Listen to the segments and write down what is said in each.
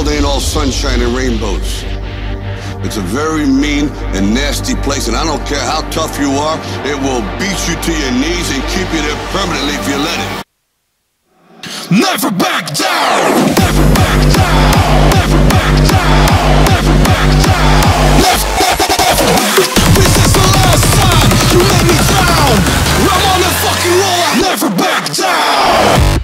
world ain't all sunshine and rainbows. It's a very mean and nasty place, and I don't care how tough you are, it will beat you to your knees and keep you there permanently if you let it. Never back down! Never back down! Never back down! Never back down! This is the last time you let me down! I'm on the fucking roll, I'll never back down!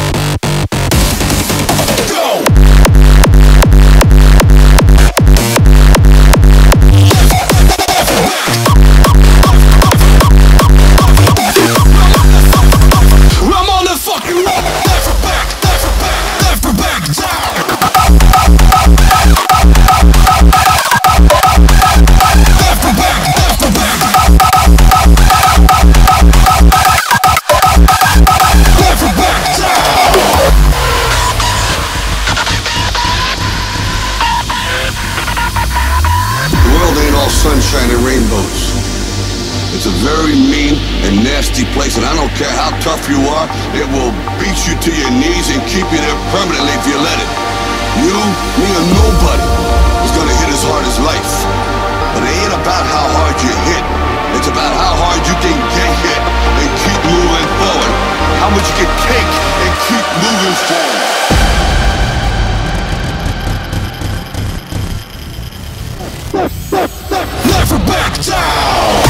Sunshine and rainbows. It's a very mean and nasty place, and I don't care how tough you are, it will beat you to your knees and keep you there permanently if you let it. You, me, or nobody is gonna hit as hard as life. But it ain't about how hard you hit. It's about how hard you can get hit and keep moving forward. How much you can take and keep moving forward. Never back down!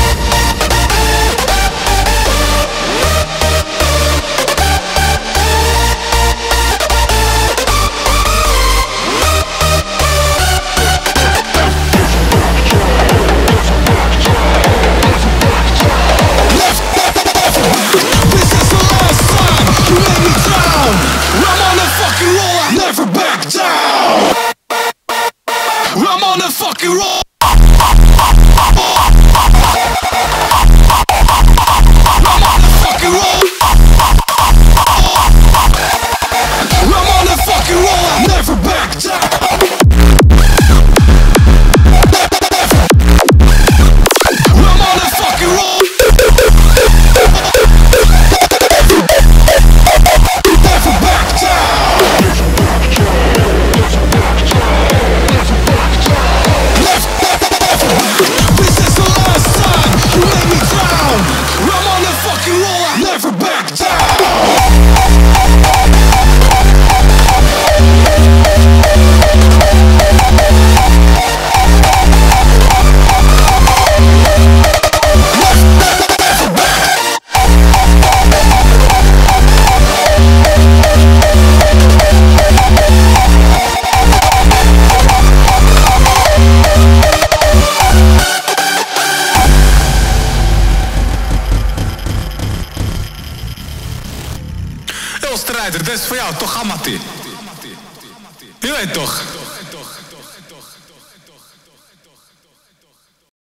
This is the last time you let me down! I'm on the fucking roll, I'll never back down! I'm on the fucking roll! Strijder, dit is voor jou, toch, Amati? Je weet toch?